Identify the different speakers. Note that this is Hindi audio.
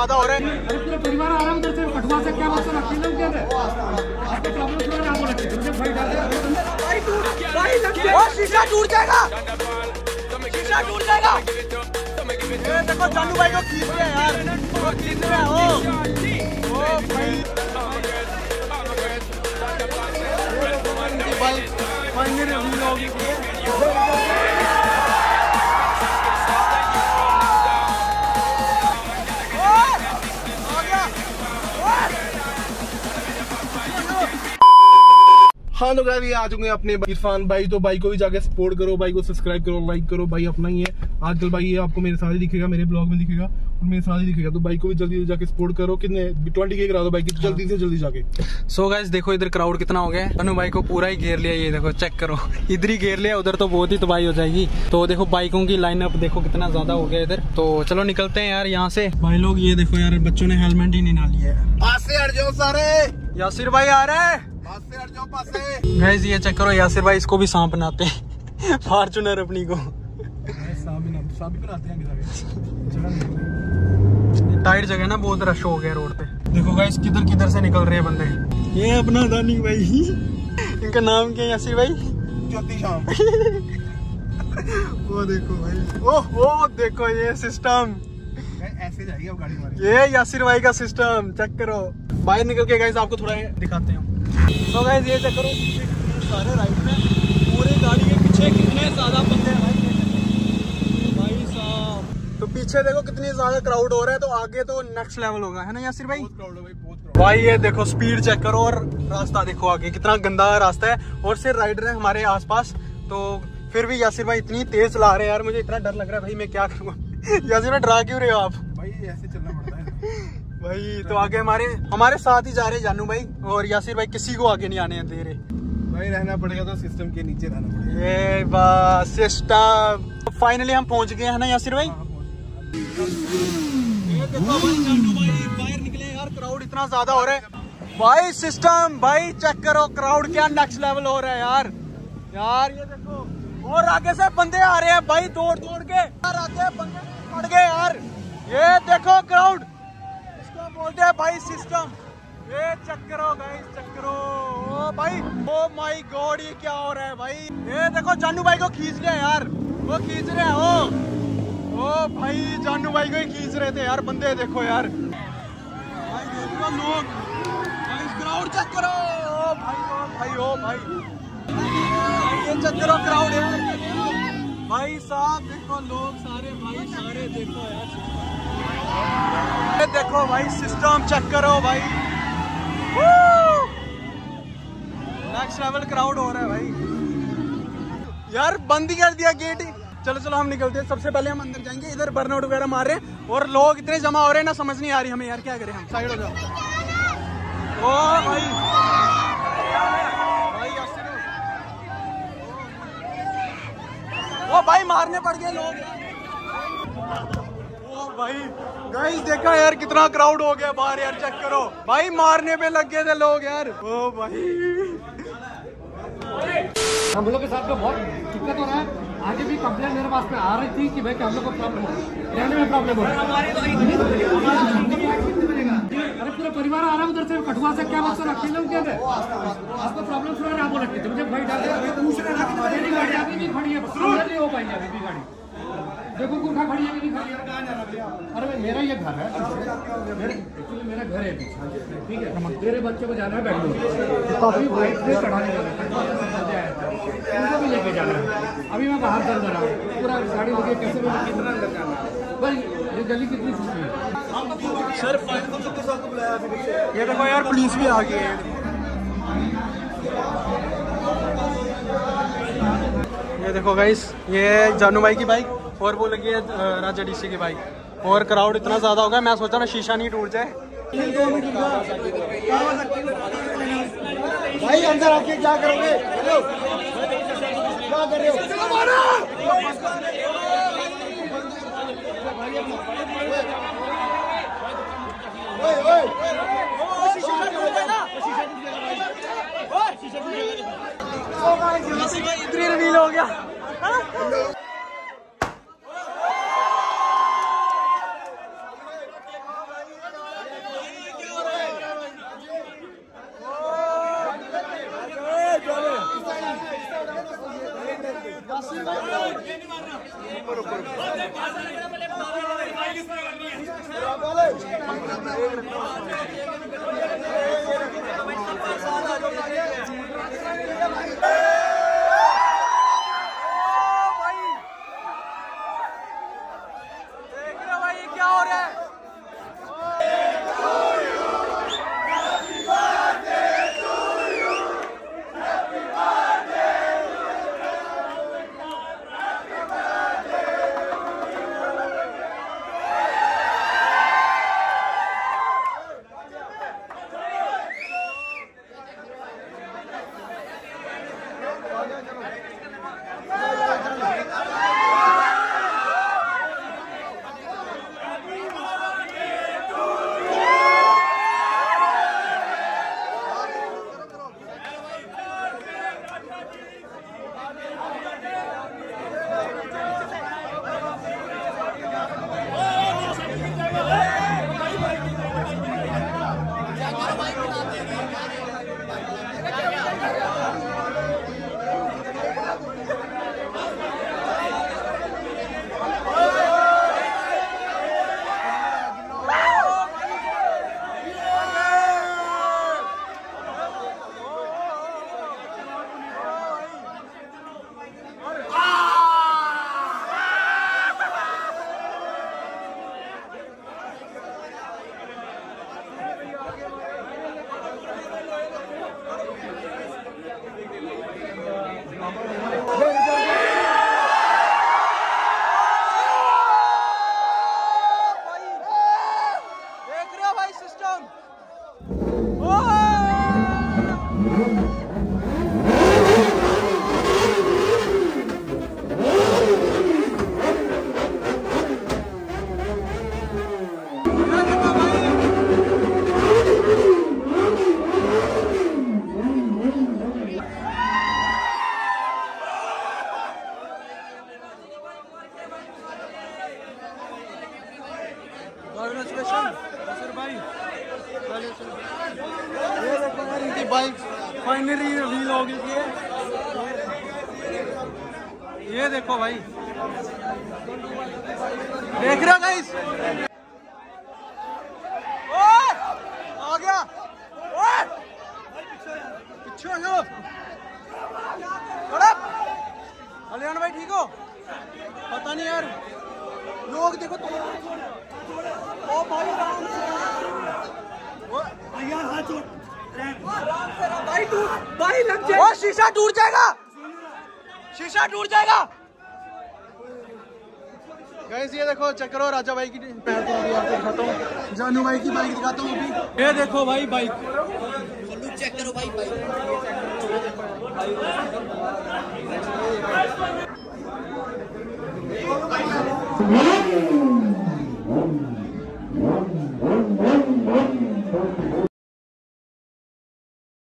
Speaker 1: ज्यादा हो रहा है।
Speaker 2: पूरा परिवार आराम करते हैं, कटवा से क्या मतलब अकेले हो गए आपको प्रॉब्लम सुना ना बोले मुझे भाई डाल
Speaker 1: भाई शीशा टूट जाएगा, शीशा टूट जाएगा। ये देखो जानू भाई को खींच रहे हैं यार, वो खींच रहे हैं। ओ भाई फाइनली रिव्यू होगी। हाँ तो गाइस ये आ चुके हैं अपने इरफान भाई, तो भाई को भी जाके सपोर्ट करो, भाई को सब्सक्राइब करो, लाइक करो। भाई अपना ही है आजकल, भाई ये आपको मेरे साथ ही दिखेगा, मेरे ब्लॉग में दिखेगा और मेरे साथ ही दिखेगा। तो भाई को भी जल्दी जाके सपोर्ट करो। कितने 20K करा दो भाई की, जल्दी से जल्दी जाके।
Speaker 3: सो गाइस देखो इधर क्राउड कितना हो गया है। अनु भाई को पूरा ही घेर लिया, ये देखो चेक करो, इधर ही घेर लिया, उधर तो बहुत ही तबाही हो जाएगी। तो देखो बाइकों की लाइनअप देखो कितना ज्यादा हो गया इधर। तो चलो निकलते हैं यार यहाँ से। भाई लोग ये देखो यार, बच्चों ने हेलमेट ही नहीं ना लिया है।
Speaker 1: पास से हट जाओ सारे,
Speaker 3: यासिर भाई आ रहे हैं।
Speaker 1: पास से हट जाओ, पास से।
Speaker 3: गाइस ये चेक करो, यासिर भाई इसको भी सांप बनाते हैं फॉर्च्यूनर अपनी को
Speaker 1: सांप भी बनाते हैं।
Speaker 3: टाइट जगह ना, बहुत रश हो गया रोड पे। देखो गाइस किधर किधर से निकल रहे हैं बंदे। ये अपना दानी भाई इनका नाम क्या है यासिर भाई?
Speaker 1: ज्योति शाम।
Speaker 3: वो देखो भाई, ओह देखो ये सिस्टम,
Speaker 1: ऐसे जाएगी अब गाड़ी हमारी।
Speaker 3: ये यासिर भाई का सिस्टम चेक करो। बाहर निकल के गाइस आपको थोड़ा दिखाते हैं। तो गाइस ये चेक करो, सारे राइड में पूरी गाड़ी के पीछे कितने ज्यादा बंदे हैं भाई साहब। तो पीछे देखो कितनी ज्यादा क्राउड हो रहा है, तो आगे तो नेक्स्ट लेवल होगा, है ना यासिर भाई?
Speaker 1: बहुत क्राउड है भाई, बहुत क्राउड।
Speaker 3: भाई ये देखो स्पीड चेक करो और रास्ता देखो आगे कितना गंदा रास्ता है, और सिर्फ राइडर है हमारे आसपास। तो फिर भी यासिर भाई इतनी तेज चला रहे हैं यार, मुझे इतना डर लग रहा है भाई, मैं क्या करूँ। यासिर भाई डरा क्यों रहे हो आप?
Speaker 1: भाई ऐसे चलना पड़ता है
Speaker 3: भाई। तो आगे हमारे साथ ही जा रहे जानू भाई और यासिर भाई, किसी को आगे नहीं आने दे रहे
Speaker 1: भाई। रहना पड़ेगा तो सिस्टम के नीचे रहना पड़ेगा।
Speaker 3: ये बस सिस्टम। फाइनली हम पहुंच गए हैं ना यासिर भाई? ये देखो भाई जानू भाई बाहर निकले यार, क्राउड इतना ज्यादा हो रहा है भाई। सिस्टम भाई चेक करो, क्राउड क्या नेक्स्ट लेवल हो रहा है यार। ये देखो, और आगे से बंदे आ रहे हैं भाई, दौड़ दौड़ के यार आते हैं बंदे, पड़ गए यार। ये देखो क्राउड, इसको बोलते हैं भाई सिस्टम। ये चेक करो गाइस, चेक करो। ओ भाई, ओ माय गॉड, ये क्या हो रहा है भाई? ये देखो जानू भाई को खींच लिया यार, वो खींच रहे हैं। ओ भाई जानू भाई को ही खींच रहे थे यार बंदे, देखो यार भाई, देखो लोग, क्राउड चेक करो। ओ भाई ओ भाई ये चेक करो क्राउड यार भाई साहब। देखो लोग सारे भाई, सारे देखो यार, ये देखो भाई सिस्टम चेक करो भाई। नेक्स्ट लेवल क्राउड हो रहा है भाई यार। बंद ही कर दिया गेट ही। चलो हम निकलते हैं। सबसे पहले हम अंदर जाएंगे, इधर बर्नआउट वगैरह मार रहे हैं और लोग इतने जमा हो रहे हैं ना, समझ नहीं आ रही हमें यार, क्या करें हम। साइड हो जाओ। ओ भाई ओ भाई मारने पड़ गए लोग। ओ भाई गाइस देखा यार कितना क्राउड हो गया बाहर यार, चेक करो भाई, मारने पे लग गए थे लोग यार। ओ भाई
Speaker 2: हम लोग के साथ तो बहुत दिक्कत हो रहा है। आगे भी कंप्लेंट मेरे पास में आ रही थी कि भाई हम लोग को प्रॉब्लम हो, रहने में प्रॉब्लम हो रहा है। अरे पूरा परिवार आराम उधर से, कटवा से क्या मतलब अकेले हो गए आपको प्रॉब्लम सुना ना बोले मुझे भाई डाल गाड़ी अभी भी खड़ी है, नहीं हो पाएगी अभी भी गाड़ी। देखो गुंठा खड़ी है, अभी नहीं खड़ी है। अरे मेरा ये घर है, एक्चुअली मेरा घर है पीछे, ठीक है। मेरे बच्चे को जाना है बेंगलुरु, तो अभी बाइक से चढ़ाने जाना है, उनको भी लेके जाना है। अभी मैं बाहर चल रहा हूँ, पूरा गाड़ी लेके कैसे में कितना अंदर जाना है भाई। ये गली कितनी छोटी है
Speaker 1: सर, सबके साथ बुलाया।
Speaker 3: ये देखो यार पुलिस भी आ गई है। ये देखो गाइस, ये जानू भाई की बाइक और वो लगी है राजा डीसी की बाइक, और क्राउड इतना ज्यादा हो गया, मैं सोचा ना शीशा नहीं टूट जाए।
Speaker 1: भाई अंदर आके क्या करोगे? क्या कर रहे हो?
Speaker 3: इतनी रिवील हो गया। ये देखो यार इनकी बाइक फाइनली रिवील हो गई है। ये देखो भाई, देख रहे हो गाइस? आ गया, पीछे हो जाओ। कल्याण भाई ठीक हो? पता नहीं यार, लोग देखो तो। ओ भाई राम से यार, हाथ छोड़ भाई, टूट भाई, लग जाए। ओ शीशा टूट जाएगा, शीशा टूट जाएगा। गाइस ये देखो, चेक करो राजा भाई की पैर तो अभी आपको दिखाता हूँ, जानू भाई की बाइक दिखाता हूँ अभी। ये देखो भाई बाइक, चेक करो भाई बाइक।